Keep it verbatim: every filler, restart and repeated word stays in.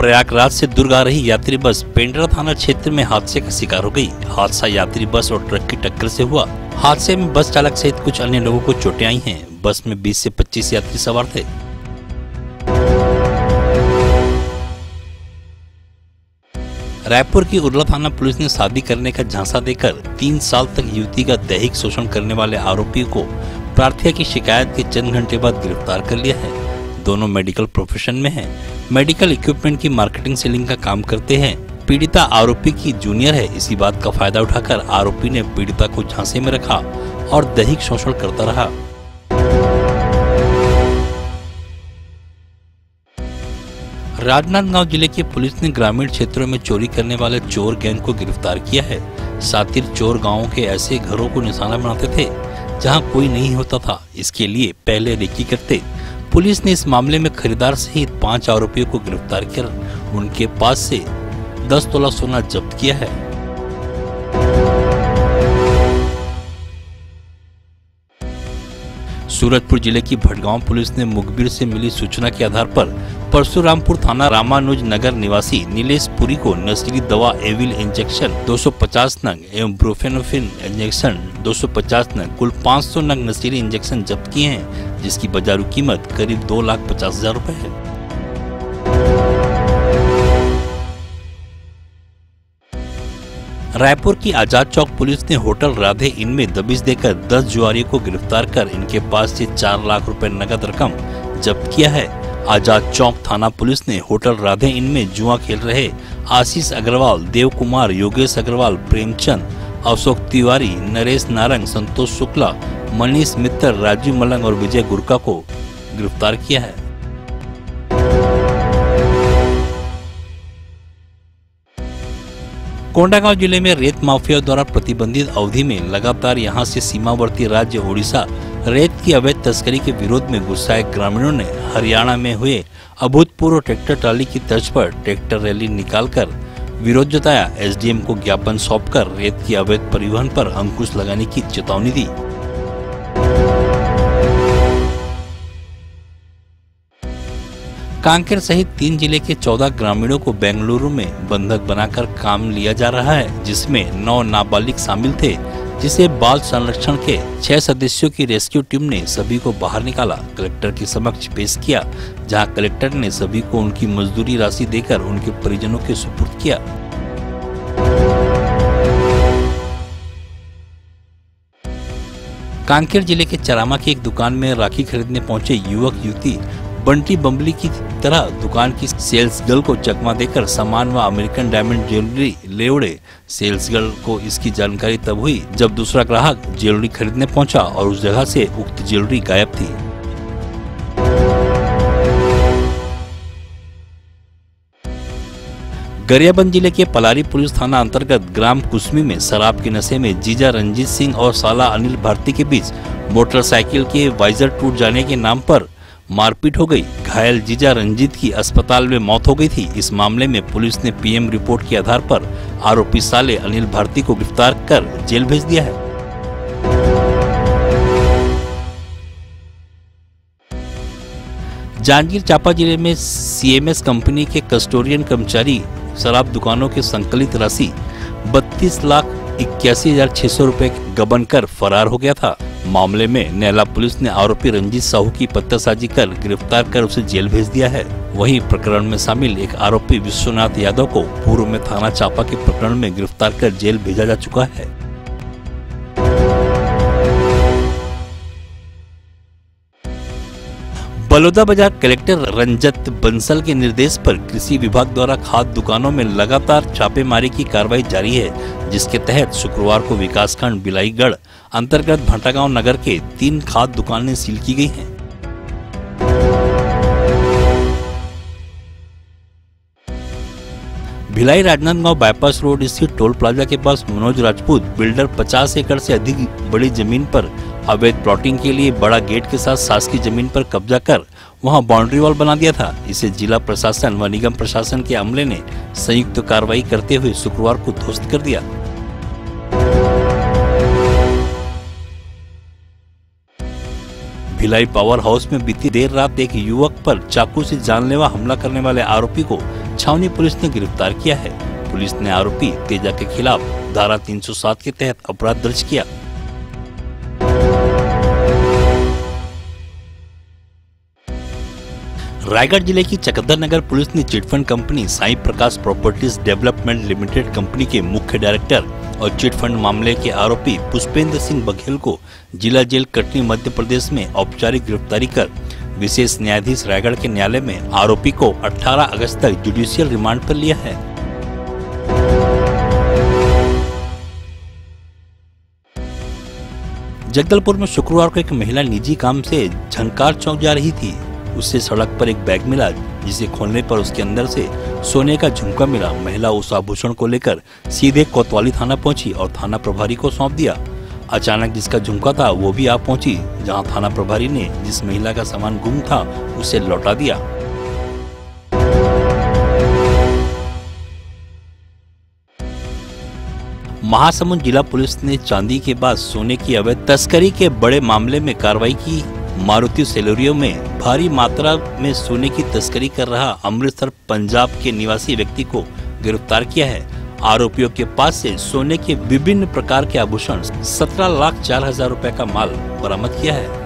प्रयागराज से दुर्ग आ रही यात्री बस पेंड्रा थाना क्षेत्र में हादसे का शिकार हो गई। हादसा यात्री बस और ट्रक की टक्कर से हुआ। हादसे में बस चालक सहित कुछ अन्य लोगों को चोटें आई हैं। बस में बीस से पच्चीस यात्री सवार थे। रायपुर की उरला थाना पुलिस ने शादी करने का झांसा देकर तीन साल तक युवती का दैहिक शोषण करने वाले आरोपी को प्रार्थना की शिकायत के चंद घंटे बाद गिरफ्तार कर लिया है। दोनों मेडिकल प्रोफेशन में हैं। मेडिकल इक्विपमेंट की मार्केटिंग सेलिंग का काम करते हैं। पीड़िता आरोपी की जूनियर है। इसी बात का फायदा उठाकर आरोपी ने पीड़िता को झांसे में रखा और दैहिक शोषण करता रहा। राजनांदगांव जिले की पुलिस ने ग्रामीण क्षेत्रों में चोरी करने वाले चोर गैंग को गिरफ्तार किया है। सातिर चोर गांवों के ऐसे घरों को निशाना बनाते थे जहां कोई नहीं होता था। इसके लिए पहले रेकी करते। पुलिस ने इस मामले में खरीदार सहित पांच आरोपियों को गिरफ्तार कर उनके पास से दस तोला सोना जब्त किया है। सूरजपुर जिले की भटगांव पुलिस ने मुखबिर से मिली सूचना के आधार पर परशुरामपुर थाना रामानुज नगर निवासी नीलेश पुरी को नशीली दवा एविल इंजेक्शन दो सौ पचास नग एवं ब्रोफेनोफिन इंजेक्शन दो सौ पचास नग कुल पाँच सौ नग नशीली इंजेक्शन जब्त किए हैं, जिसकी बाजारू कीमत करीब दो लाख पचास हजार रूपए है। रायपुर की आजाद चौक पुलिस ने होटल राधे इन में दबिश देकर दस जुआरियों को गिरफ्तार कर इनके पास से चार लाख रुपए नकद रकम जब्त किया है। आजाद चौक थाना पुलिस ने होटल राधे इन में जुआ खेल रहे आशीष अग्रवाल, देव कुमार, योगेश अग्रवाल, प्रेमचंद, अशोक तिवारी, नरेश नारंग, संतोष शुक्ला, मनीष मित्तर, राजीव मलंग और विजय गुरका को गिरफ्तार किया है। कोंडागांव जिले में रेत माफिया द्वारा प्रतिबंधित अवधि में लगातार यहां से सीमावर्ती राज्य ओडिशा रेत की अवैध तस्करी के विरोध में गुस्साए ग्रामीणों ने हरियाणा में हुए अभूतपूर्व ट्रैक्टर ट्राली की तर्ज पर ट्रैक्टर रैली निकालकर विरोध जताया। एसडीएम को ज्ञापन सौंपकर रेत की अवैध परिवहन पर अंकुश लगाने की चेतावनी दी। कांकेर सहित तीन जिले के चौदह ग्रामीणों को बेंगलुरु में बंधक बनाकर काम लिया जा रहा है, जिसमें नौ नाबालिग शामिल थे, जिसे बाल संरक्षण के छह सदस्यों की रेस्क्यू टीम ने सभी को बाहर निकाला, कलेक्टर के समक्ष पेश किया, जहां कलेक्टर ने सभी को उनकी मजदूरी राशि देकर उनके परिजनों के सुपुर्द किया। कांकेर जिले के चरामा की एक दुकान में राखी खरीदने पहुंचे युवक युवती बंटी बम्बली की तरह दुकान की सेल्स गर्ल को चकमा देकर सामान व अमेरिकन डायमंड ज्वेलरी ले उड़े। सेल्स गर्ल को इसकी जानकारी तब हुई जब दूसरा ग्राहक ज्वेलरी खरीदने पहुंचा और उस जगह से उक्त ज्वेलरी गायब थी। गरियाबंद जिले के पलारी पुलिस थाना अंतर्गत ग्राम कुसमी में शराब के नशे में जीजा रंजीत सिंह और साला अनिल भारती के बीच मोटरसाइकिल के वाइजर टूट जाने के नाम पर मारपीट हो गई। घायल जीजा रंजीत की अस्पताल में मौत हो गई थी। इस मामले में पुलिस ने पीएम रिपोर्ट के आधार पर आरोपी साले अनिल भारती को गिरफ्तार कर जेल भेज दिया है। जांजगीर चांपा जिले में सीएमएस कंपनी के कस्टोडियन कर्मचारी शराब दुकानों की संकलित राशि बत्तीस लाख इक्यासी हजार छह सौ रूपए गबन कर फरार हो गया था। मामले में नैला पुलिस ने आरोपी रंजीत साहू की पत्तासाजी कर गिरफ्तार कर उसे जेल भेज दिया है। वहीं प्रकरण में शामिल एक आरोपी विश्वनाथ यादव को पूर्व में थाना चांपा के प्रकरण में गिरफ्तार कर जेल भेजा जा चुका है। बलौदाबाजार कलेक्टर रंजत बंसल के निर्देश पर कृषि विभाग द्वारा खाद दुकानों में लगातार छापेमारी की कार्रवाई जारी है, जिसके तहत शुक्रवार को विकासखंड बिलाईगढ़ अंतर्गत भंटागांव नगर के तीन खाद दुकानें सील की गई हैं। भिलाई राजनांदगांव बाईपास रोड स्थित टोल प्लाजा के पास मनोज राजपूत बिल्डर पचास एकड़ से अधिक बड़ी जमीन पर अवैध प्लॉटिंग के लिए बड़ा गेट के साथ शासकीय जमीन पर कब्जा कर वहां बाउंड्री वॉल बना दिया था। इसे जिला प्रशासन व निगम प्रशासन के अमले ने संयुक्त कार्रवाई करते हुए शुक्रवार को ध्वस्त कर दिया। भिलाई पावर हाउस में बीती देर रात एक युवक पर चाकू से जानलेवा हमला करने वाले आरोपी को छावनी पुलिस ने गिरफ्तार किया है। पुलिस ने आरोपी तेजा के खिलाफ धारा तीन सौ सात के तहत अपराध दर्ज किया। रायगढ़ जिले की चकद्दर नगर पुलिस ने chit fund company Sai Prakash properties development limited company के मुख्य डायरेक्टर और चिटफंड मामले के आरोपी पुष्पेंद्र सिंह बघेल को जिला जेल कटनी मध्य प्रदेश में औपचारिक गिरफ्तारी कर विशेष न्यायाधीश रायगढ़ के न्यायालय में आरोपी को अठारह अगस्त तक जुडिशियल रिमांड पर लिया है। जगदलपुर में शुक्रवार को एक महिला निजी काम से झंकार चौक जा रही थी। उससे सड़क पर एक बैग मिला, जिसे खोलने पर उसके अंदर से सोने का झुमका मिला। महिला उस आभूषण को लेकर सीधे कोतवाली थाना पहुंची और थाना प्रभारी को सौंप दिया। अचानक जिसका झुमका था वो भी आ पहुंची, जहां थाना प्रभारी ने जिस महिला का सामान गुम था उसे लौटा दिया। महासमुंद जिला पुलिस ने चांदी के बाद सोने की अवैध तस्करी के बड़े मामले में कार्रवाई की। मारुति सेलेरियो में भारी मात्रा में सोने की तस्करी कर रहा अमृतसर पंजाब के निवासी व्यक्ति को गिरफ्तार किया है। आरोपियों के पास से सोने के विभिन्न प्रकार के आभूषण सत्रह लाख चार हजार रुपए का माल बरामद किया है।